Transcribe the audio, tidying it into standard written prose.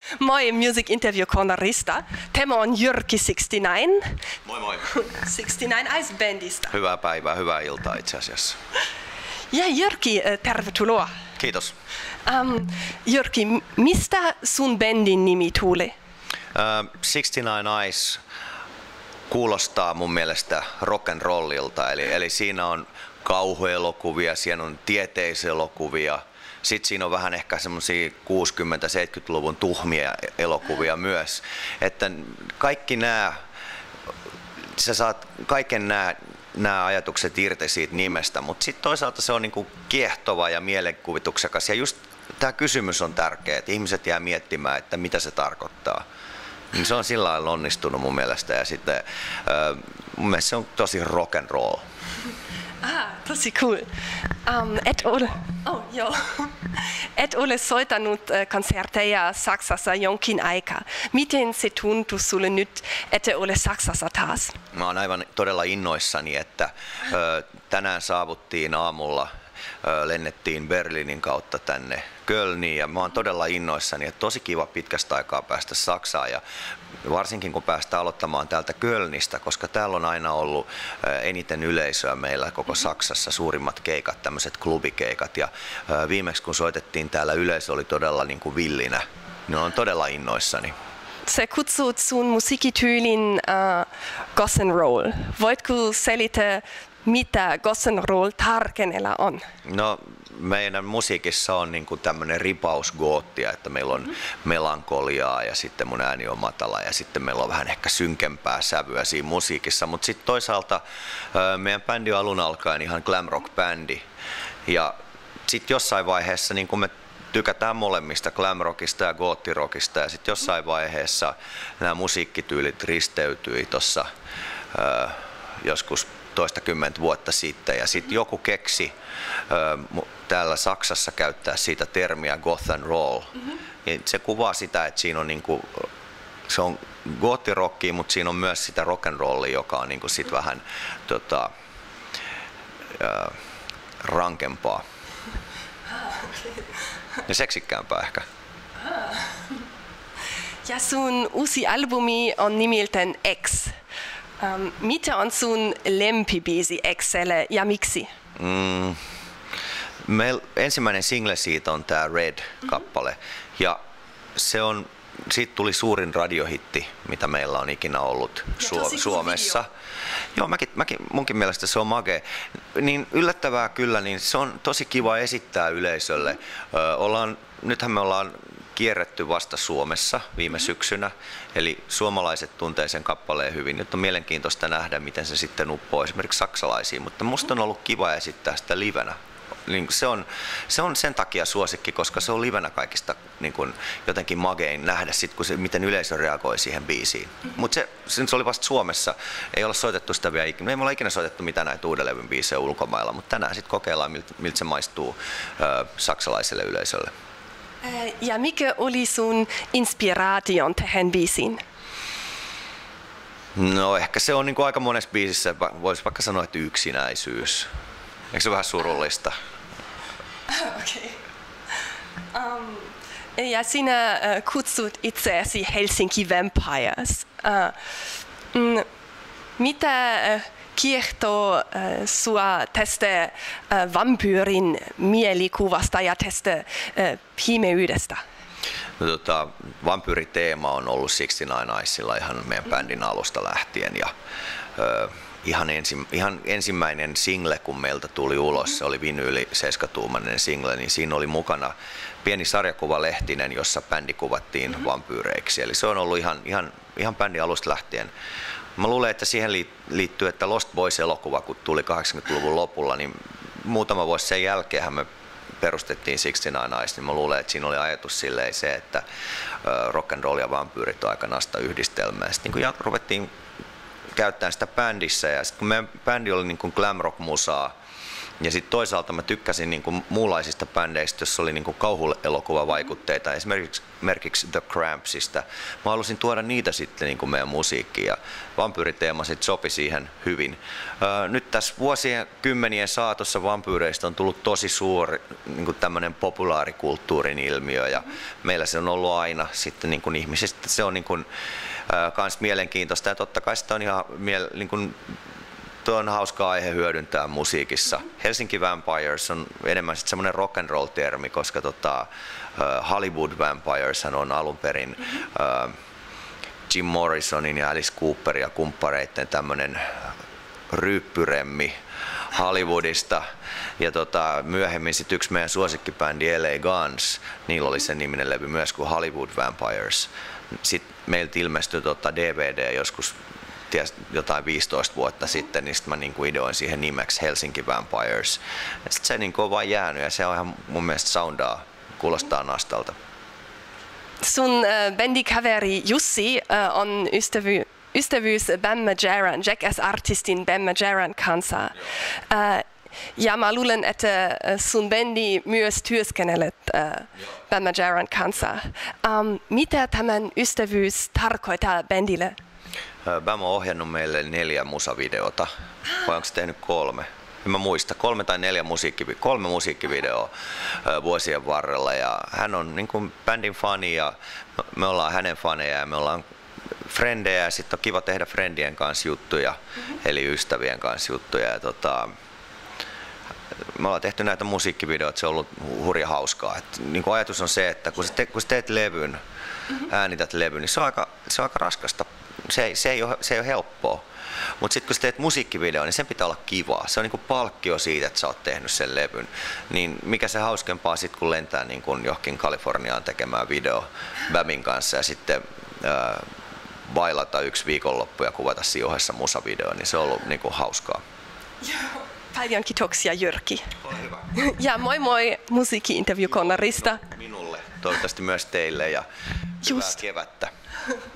Moi Music Interview Cornerista. Tämä on Jyrki 69. Moi moi. 69 Ice Bandista. Hyvää päivää, hyvää iltaa itse asiassa. Ja Jyrki, tervetuloa. Kiitos. Jyrki, mistä sun bändin nimi tuli? 69 Ice kuulostaa mun mielestä rock and rollilta, eli siinä on kauhuelokuvia, siinä on tieteiselokuvia. Sitten siinä on vähän ehkä semmoisia 60-70-luvun tuhmia elokuvia myös. Että kaikki sä saat kaiken nämä ajatukset irti siitä nimestä, mutta sitten toisaalta se on niinku kiehtova ja mielenkuvituksekas. Ja just tämä kysymys on tärkeä, että ihmiset jää miettimään, että mitä se tarkoittaa. Niin se on sillä lailla onnistunut mun mielestä ja sitten mun mielestä se on tosi rock and roll. Tosi cool. Et ole soittanut konsertteja Saksassa jonkin aikaa. Miten se tuntuu sulle nyt, että ole Saksassa taas? Mä oon aivan todella innoissani, että tänään saavuttiin aamulla, lennettiin Berliinin kautta tänne Kölniin ja mä oon todella innoissani, että tosi kiva pitkästä aikaa päästä Saksaan ja varsinkin kun päästään aloittamaan täältä Kölnistä, koska täällä on aina ollut eniten yleisöä meillä koko Saksassa, suurimmat keikat, tämmöiset klubikeikat ja viimeksi kun soitettiin täällä yleisö oli todella niin kuin villinä, niin olen todella innoissani. Sä kutsut sun musiikkityylin Gossen Roll. Voitko selittää, mitä Gossen Roll tarkenella on? No, meidän musiikissa on niin kuin tämmöinen ripaus goottia, että meillä on melankoliaa ja sitten mun ääni on matala ja sitten meillä on vähän ehkä synkempää sävyä siinä musiikissa, mutta sitten toisaalta meidän bändi on alun alkaen ihan glam rock bändi ja sitten jossain vaiheessa niin kuin me tykätään molemmista, glam rockista ja goottirockista ja sitten jossain vaiheessa nämä musiikkityylit risteytyi tuossa joskus toistakymmentä vuotta sitten ja sitten joku keksi täällä Saksassa käyttää siitä termiä goth and roll. Ja se kuvaa sitä, että siinä on niinku, se on goottirockia, mutta siinä on myös sitä rock and rollia, joka on niinku sit vähän rankempaa. Ja seksikkäämpää ehkä. Ja sun uusi albumi on nimeltään X. Mitä on sun lempibiisi X:lle ja miksi? Ensimmäinen single siitä on tämä Red-kappale ja siitä tuli suurin radiohitti, mitä meillä on ikinä ollut Suomessa. Joo, munkin mielestä se on makea. Niin yllättävää kyllä, niin se on tosi kiva esittää yleisölle. Nythän me ollaan kierretty vasta Suomessa viime syksynä, eli suomalaiset tuntee sen kappaleen hyvin. Nyt on mielenkiintoista nähdä, miten se sitten uppoo esimerkiksi saksalaisiin, mutta musta on ollut kiva esittää sitä livenä. Niin se on sen takia suosikki, koska se on livenä kaikista niin kuin jotenkin magein nähdä, miten yleisö reagoi siihen biisiin. Mutta se oli vasta Suomessa, ei olla soitettu sitä vielä ikinä. Me ei olla ikinä soitettu mitään näitä uudelevyn biisejä ulkomailla, mutta tänään sitten kokeillaan, miltä se maistuu saksalaiselle yleisölle. Ja mikä oli sun inspiraation tähän biisiin? No ehkä se on niin kuin aika monessa biisissä, voisi vaikka sanoa, että yksinäisyys. Eikö se vähän surullista? Okei. Ja sinä kutsut itseäsi Helsinki Vampires. Mitä kiehtoo sua tästä vampyyrin mielikuvasta ja tästä himeydestä? No, vampyyriteema on ollut 69 Icella ihan meidän bändin alusta lähtien ja ihan ensimmäinen single, kun meiltä tuli ulos, se oli vinyyli 7-tuumainen single, niin siinä oli mukana pieni sarjakuvalehtinen, jossa bändi kuvattiin vampyyreiksi. Eli se on ollut ihan bändin alusta lähtien. Mä luulen, että siihen liittyy, että Lost Boys-elokuva, kun tuli 80-luvun lopulla, niin muutama vuosi sen jälkeen me perustettiin 69 Ice, niin mä luulen, että siinä oli ajatus silleen se, että rock and roll ja vampyyrit on aika nasta yhdistelmää. Sitten niin ruvettiin käyttämään sitä bändissä ja sitten kun meidän bändi oli niin kuin glam rock musaa Ja sitten toisaalta mä tykkäsin niin kuin muunlaisista bändeistä, jossa oli niin kuin kauhuelokuvavaikutteita, esimerkiksi The Crampsista. Mä halusin tuoda niitä sitten niin kuin meidän musiikkiin ja vampyyriteema sitten sopi siihen hyvin. Nyt tässä vuosien kymmenien saatossa vampyyreistä on tullut tosi suuri niin kuin tämmöinen populaarikulttuurin ilmiö ja meillä se on ollut aina sitten niin kuin ihmisistä. Se on niin kuin, kans mielenkiintoista ja totta kai sitä on ihan niin kuin, tuo on hauska aihe hyödyntää musiikissa. Helsinki Vampires on enemmän semmoinen rock and roll termi, koska Hollywood Vampires on alun perin Jim Morrisonin ja Alice Cooperin ja kumppareiden tämmöinen ryyppyremmi Hollywoodista. Ja myöhemmin sitten yksi meidän suosikkibändi LA Guns, niillä oli sen niminen levy myös kuin Hollywood Vampires. Sitten meiltä ilmestyi DVD joskus jotain 15 vuotta sitten, niin mä niin kuin ideoin siihen nimeksi Helsinki Vampires. Ja sitten se niin kuin on vaan jäänyt ja se on ihan mun mielestä soundaa, kuulostaa nastalta. Sun bändikaveri Jussi on ystävyys Bam Margeran, Jackass-artistin Bam Margeran kanssa. Ja mä luulen, että sun bändi myös työskennelet Bam Margeran kanssa. Mitä tämän ystävyys tarkoittaa bändille? Bam on ohjannut meille 4 musavideota, vai onko se tehnyt 3? En mä muista, 3 tai 4 musiikkivideoa vuosien varrella. Ja hän on niin kuin bändin fani ja me ollaan hänen faneja ja me ollaan frendejä ja sitten on kiva tehdä frendien kanssa juttuja, eli ystävien kanssa juttuja. Ja me ollaan tehty näitä musiikkivideoita, se on ollut hurja hauskaa. Niin kuin ajatus on se, että kun sä teet levyn, äänität levyn, niin se on aika raskasta. Se ei ole helppoa. Mutta sitten kun sä teet musiikkivideo, niin sen pitää olla kivaa. Se on niinku palkkio siitä, että sä oot tehnyt sen levyn. Niin mikä se hauskempaa sitten, kun lentää niin kun johonkin Kaliforniaan tekemään video Bamin kanssa ja sitten bailata 1 viikonloppu ja kuvata siinä ohessa musavideo, niin se on ollut niinku hauskaa. Paljon kiitoksia Jyrki. Ole hyvä. Ja moi moi musiikki-interview-konnarista. Minulle, toivottavasti myös teille ja hyvää kevättä.